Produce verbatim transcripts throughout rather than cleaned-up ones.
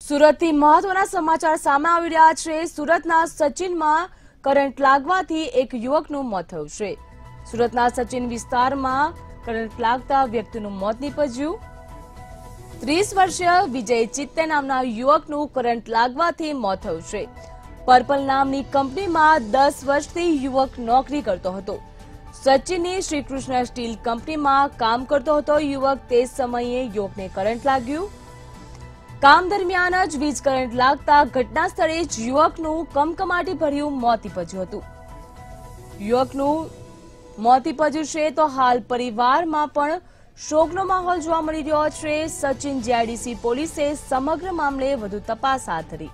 સુરતથી મહત્વના સમાચાર સામે આવી રહ્યા છે। સુરતના સચિનમાં કરંટ લાગવાથી એક યુવકનું મોત થયું છે। સુરતના સચિન વિસ્તારમાં કરંટ લાગતા વ્યક્તિનું મોત નીપજ્યું। ત્રીસ વર્ષીય વિજય ચિત્તે નામના યુવકનું કરંટ લાગવાથી મોત થયું છે। પર્પલ નામની કંપનીમાં દસ વર્ષથી યુવક નોકરી કરતો હતો। સચિનની શ્રીકૃષ્ણ સ્ટીલ કંપનીમાં કામ કરતો હતો। યુવક તે સમયે યુવકને કરંટ લાગ્યું। काम दरमियान ज वीज करंट लागता घटना स्थले ज युवकનું કમકમાટી ભર્યું મોત નીપજ્યું હતું। યુવકનું મોત નીપજ્યું છે તો હાલ પરિવારમાં પણ શોકનો માહોલ જોવા મળી રહ્યો છે। સચિન જીઆઈડીસી પોલીસે સમગ્ર મામલે વધુ તપાસ હાથ ધરી।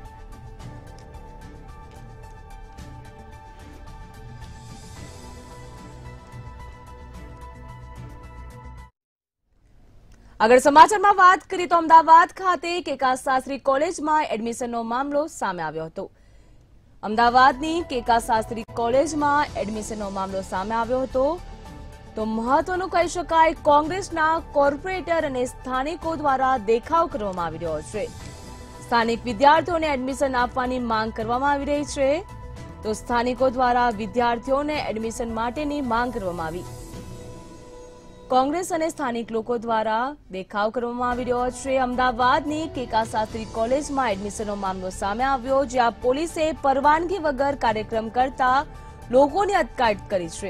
अगर समाचार में बात करिए तो अमदावाद खाते केका शास्त्री कॉलेज में एडमिशन नो मामलो सामे आव्यो हतो। अमदावादनी केका शास्त्री कॉलेज में एडमिशन नो मामलो सामे आव्यो हतो तो महत्वनुं कही शकाय कोंग्रेसना कॉर्पोरेटर अने स्थानिको द्वारा देखाव करवामां आवी रह्यो छे। स्थानिक विद्यार्थीओने एडमिशन आपवानी मांग करवामां आवी रही छे तो स्थानिको द्वारा विद्यार्थीओने एडमिशन माटेनी मांग करवामां आवी। कांग्रेस और स्थानिक लोगों द्वारा देखाव करवामां आवी रह्यो छे। अमदावादनी केका शास्त्री कॉलेज में एडमिशन मामलो सामे आव्यो ज्यां पोलीसे परवानगी वगर कार्यक्रम करता लोगोनी अटकायत करी छे।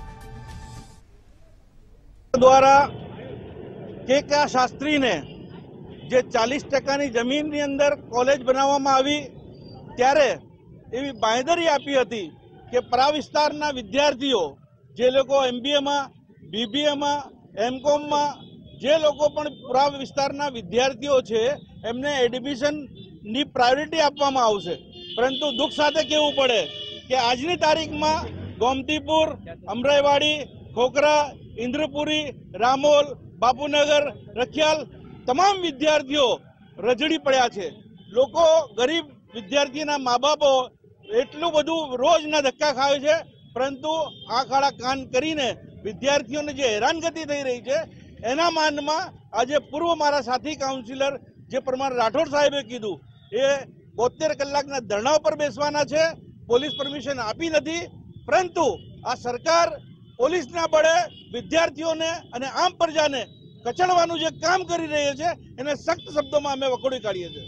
द्वारा केका शास्त्री ने जे चालीस टकानी जमीन नी अंदर कॉलेज बनाववामां आवी त्यारे एवी बांयधरी आपी हती के परा विस्तारना विद्यार्थीओ जे लोको एमबीए में बीबीए में एमकॉम में जे लोग पूरा विस्तारना विद्यार्थीओ छे एमने एडमिशन नी प्रायोरिटी आपवामां आवशे। परंतु दुख साथे कहेवुं पड़े कि आजनी तारीख में गोमतीपुर, अमराईवाड़ी, खोखरा, इंद्रपुरी, रामोल, बापूनगर, रखियाल तमाम विद्यार्थीओ रजड़ी पड्या छे। लोको गरीब विद्यार्थीना माँ बापो एटलुं बधुं रोजना धक्का खावे छे परंतु आंख आड़ा कान करीने विद्यार्थीओने जे हैरानगति थई रही है एना माનમાં આજે પૂર્વ મારા સાથી કાઉન્સિલર જે પ્રમાણ રાઠોડ સાહેબે કીધું એ બોતેર કલાકના ધરણા ઉપર બેસવાના છે। પોલીસ પરમિશન આપી નથી પરંતુ આ સરકાર પોલીસના બળે વિદ્યાર્થીઓને અને આમ પ્રજાને કચડવાનું જે કામ કરી રહી છે એને સખ્ત શબ્દોમાં અમે વખોડી કાઢીએ છીએ।